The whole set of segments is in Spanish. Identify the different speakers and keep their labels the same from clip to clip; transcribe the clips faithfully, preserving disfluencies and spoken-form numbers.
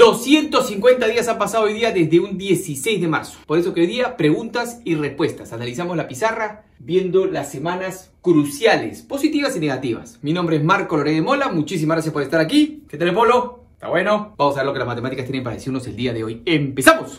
Speaker 1: doscientos cincuenta días han pasado hoy día desde un dieciséis de marzo. Por eso que hoy día preguntas y respuestas. Analizamos la pizarra viendo las semanas cruciales, positivas y negativas. Mi nombre es Marco Loré de Mola. Muchísimas gracias por estar aquí. ¿Qué tal, Polo? ¿Está bueno? Vamos a ver lo que las matemáticas tienen para decirnos el día de hoy. ¡Empezamos!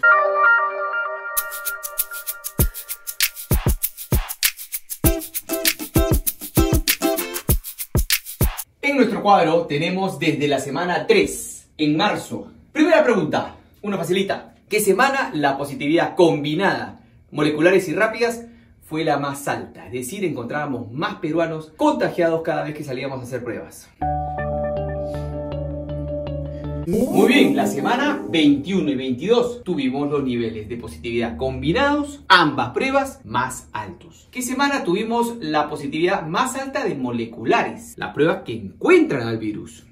Speaker 1: En nuestro cuadro tenemos desde la semana tres, en marzo. Primera pregunta, una facilita. ¿Qué semana la positividad combinada, moleculares y rápidas, fue la más alta? Es decir, encontrábamos más peruanos contagiados cada vez que salíamos a hacer pruebas. Muy bien, la semana veintiuno y veintidós tuvimos los niveles de positividad combinados, ambas pruebas más altos. ¿Qué semana tuvimos la positividad más alta de moleculares? Las pruebas que encuentran al virus.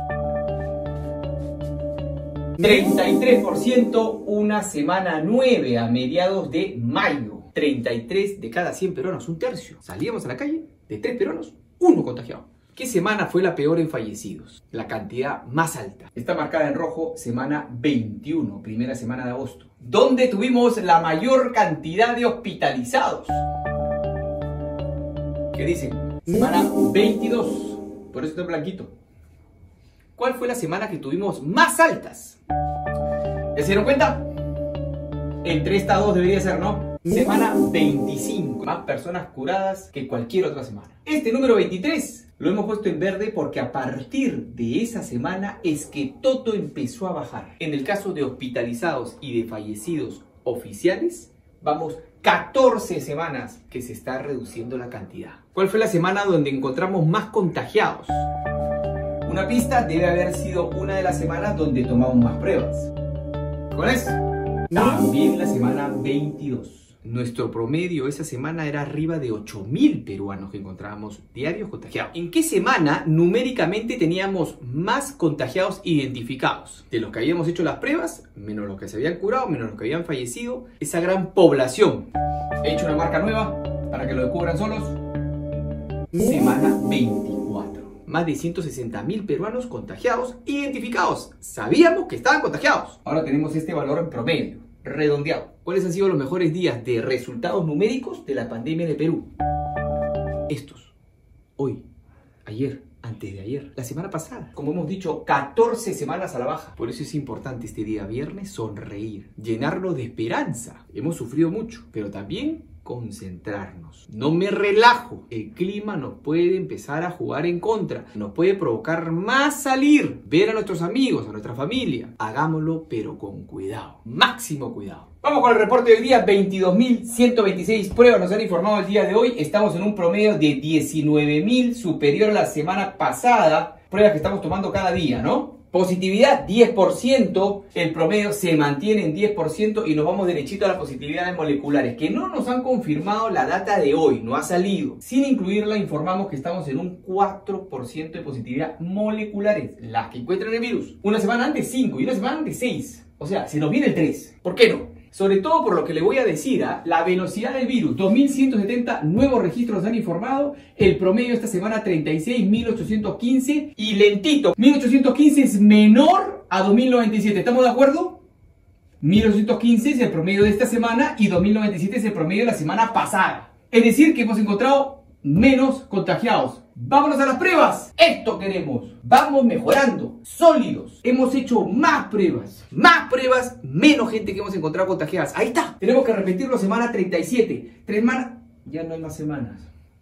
Speaker 1: treinta y tres por ciento una semana nueve a mediados de mayo. treinta y tres de cada cien peruanos, un tercio. Salíamos a la calle, de tres peruanos, uno contagiado. ¿Qué semana fue la peor en fallecidos? La cantidad más alta. Está marcada en rojo, semana veintiuno, primera semana de agosto. ¿Dónde tuvimos la mayor cantidad de hospitalizados? ¿Qué dicen? Semana veintidós. Por eso está en blanquito. ¿Cuál fue la semana que tuvimos más altas? ¿Ya se dieron cuenta? Entre estas dos debería ser, ¿no? Semana veinticinco. Más personas curadas que cualquier otra semana. Este número veintitrés lo hemos puesto en verde porque a partir de esa semana es que todo empezó a bajar. En el caso de hospitalizados y de fallecidos oficiales, vamos catorce semanas que se está reduciendo la cantidad. ¿Cuál fue la semana donde encontramos más contagiados? Una pista debe haber sido una de las semanas donde tomamos más pruebas. ¿Cuál es? También la semana veintidós. Nuestro promedio esa semana era arriba de ocho mil peruanos que encontrábamos diarios contagiados. ¿En qué semana numéricamente teníamos más contagiados identificados? De los que habíamos hecho las pruebas, menos los que se habían curado, menos los que habían fallecido, esa gran población. He hecho una marca nueva para que lo descubran solos. Semana veinticuatro. Más de ciento sesenta mil peruanos contagiados identificados. Sabíamos que estaban contagiados. Ahora tenemos este valor en promedio, redondeado. ¿Cuáles han sido los mejores días de resultados numéricos de la pandemia de Perú? Estos. Hoy, ayer, antes de ayer, la semana pasada. Como hemos dicho, catorce semanas a la baja. Por eso es importante este día viernes sonreír, llenarlo de esperanza. Hemos sufrido mucho, pero también concentrarnos. No me relajo. El clima nos puede empezar a jugar en contra. Nos puede provocar más salir, ver a nuestros amigos, a nuestra familia. Hagámoslo, pero con cuidado. Máximo cuidado. Vamos con el reporte del día. veintidós mil ciento veintiséis pruebas nos han informado el día de hoy. Estamos en un promedio de diecinueve mil, superior a la semana pasada. Pruebas que estamos tomando cada día, ¿no? Positividad diez por ciento, el promedio se mantiene en diez por ciento y nos vamos derechito a las positividades moleculares, que no nos han confirmado la data de hoy, no ha salido. Sin incluirla, informamos que estamos en un cuatro por ciento de positividad moleculares, las que encuentran el virus. Una semana antes cinco y una semana antes seis. O sea, se nos viene el tres. ¿Por qué no? Sobre todo por lo que le voy a decir, ¿eh? La velocidad del virus, dos mil ciento setenta nuevos registros han informado, el promedio esta semana treinta y seis mil ochocientos quince y lentito, mil ochocientos quince es menor a dos mil noventa y siete, ¿estamos de acuerdo? mil ochocientos quince es el promedio de esta semana y dos mil noventa y siete es el promedio de la semana pasada. Es decir, que hemos encontrado menos contagiados. ¡Vámonos a las pruebas! ¡Esto queremos! Vamos mejorando, sólidos. Hemos hecho más pruebas, más pruebas, menos gente que hemos encontrado contagiadas. Ahí está. Tenemos que repetirlo semana treinta y siete. Tres semanas. Ya no hay más semanas.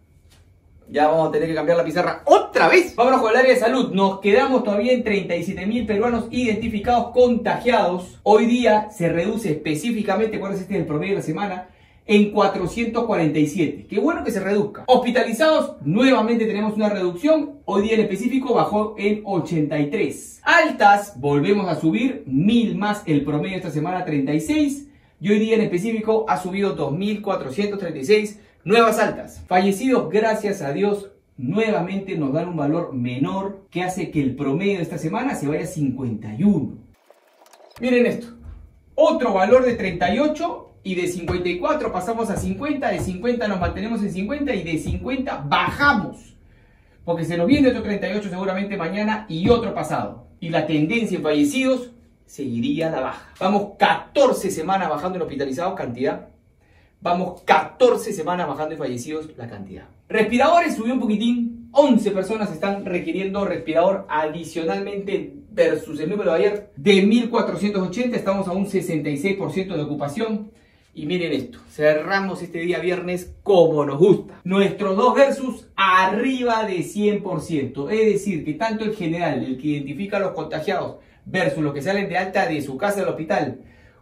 Speaker 1: Ya vamos a tener que cambiar la pizarra otra vez. Vámonos con el área de salud. Nos quedamos todavía en treinta y siete mil peruanos identificados contagiados. Hoy día se reduce específicamente, ¿cuál es este el promedio de la semana? En cuatrocientos cuarenta y siete. Qué bueno que se reduzca. Hospitalizados, nuevamente tenemos una reducción. Hoy día en específico bajó en ochenta y tres. Altas, volvemos a subir. Mil más el promedio esta semana, treinta y seis. Y hoy día en específico ha subido dos mil cuatrocientos treinta y seis. Nuevas altas. Fallecidos, gracias a Dios, nuevamente nos dan un valor menor que hace que el promedio de esta semana se vaya a cincuenta y uno. Miren esto. Otro valor de treinta y ocho. Y de cincuenta y cuatro pasamos a cincuenta, de cincuenta nos mantenemos en cincuenta y de cincuenta bajamos. Porque se nos viene otro treinta y ocho seguramente mañana y otro pasado. Y la tendencia en fallecidos seguiría a la baja. Vamos catorce semanas bajando en hospitalizados, cantidad. Vamos catorce semanas bajando en fallecidos, la cantidad. Respiradores subió un poquitín. once personas están requiriendo respirador adicionalmente versus el número de ayer de mil cuatrocientos ochenta. Estamos a un sesenta y seis por ciento de ocupación. Y miren esto, cerramos este día viernes como nos gusta. Nuestros dos versus arriba de cien por ciento. Es decir, que tanto el general, el que identifica a los contagiados, versus los que salen de alta de su casa del hospital,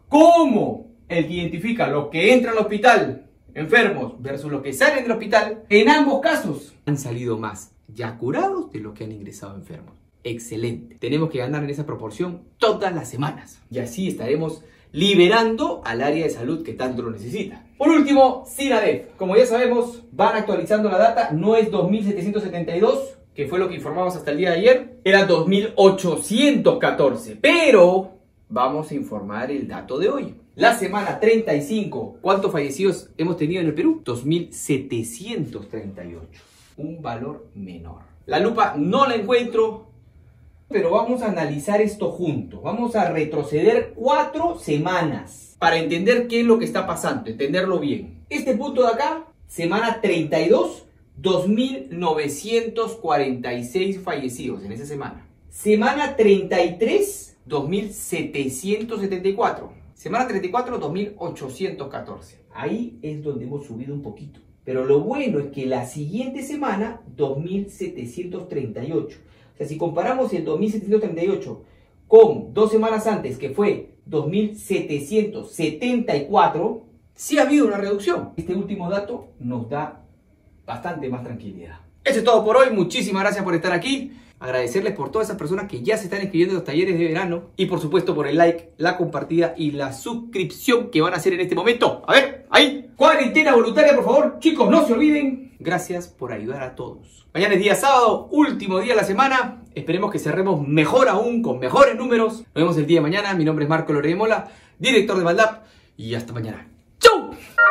Speaker 1: como el que identifica a los que entran al hospital enfermos versus los que salen del hospital, en ambos casos han salido más ya curados de los que han ingresado enfermos. Excelente. Tenemos que ganar en esa proporción todas las semanas. Y así estaremos liberando al área de salud que tanto lo necesita. Por último, SINADEF. Como ya sabemos, van actualizando la data. No es dos mil setecientos setenta y dos, que fue lo que informamos hasta el día de ayer. Era dos mil ochocientos catorce. Pero vamos a informar el dato de hoy. La semana treinta y cinco, ¿cuántos fallecidos hemos tenido en el Perú? dos mil setecientos treinta y ocho. Un valor menor. La lupa no la encuentro, pero vamos a analizar esto juntos. Vamos a retroceder cuatro semanas para entender qué es lo que está pasando, entenderlo bien. Este punto de acá, semana treinta y dos, dos mil novecientos cuarenta y seis fallecidos en esa semana. Semana treinta y tres, dos mil setecientos setenta y cuatro. Semana treinta y cuatro, dos mil ochocientos catorce. Ahí es donde hemos subido un poquito. Pero lo bueno es que la siguiente semana, dos mil setecientos treinta y ocho. O sea, si comparamos el dos mil setecientos treinta y ocho con dos semanas antes, que fue dos mil setecientos setenta y cuatro, sí ha habido una reducción. Este último dato nos da bastante más tranquilidad. Eso es todo por hoy. Muchísimas gracias por estar aquí. Agradecerles por todas esas personas que ya se están inscribiendo en los talleres de verano. Y por supuesto por el like, la compartida y la suscripción que van a hacer en este momento. A ver, ahí. Cuarentena voluntaria, por favor. Chicos, no se olviden. Gracias por ayudar a todos. Mañana es día sábado, último día de la semana. Esperemos que cerremos mejor aún, con mejores números. Nos vemos el día de mañana. Mi nombre es Marco Loredemola, director de Maldap. Y hasta mañana. ¡Chau!